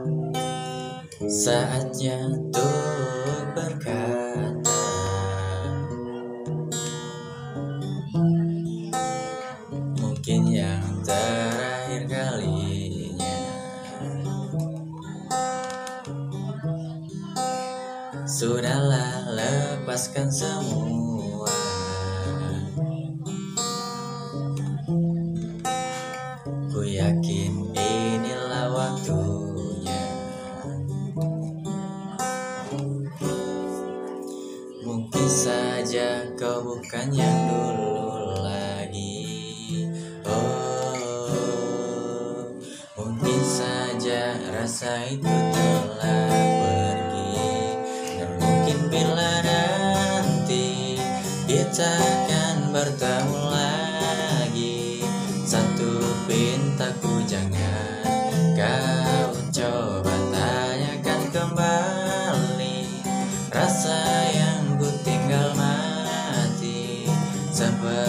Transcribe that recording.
Saatnya untuk berkata, mungkin yang terakhir kalinya. Sudahlah, lepaskan semua. Ku yakin inilah waktunya. Mungkin saja kau bukan yang dulu lagi. Oh, mungkin saja rasa itu telah pergi. Dan mungkin bila nanti kita akan bertemu lagi, satu pintaku jangan kau coba tanyakan kembali rasa yang ku tinggal mati. Seperti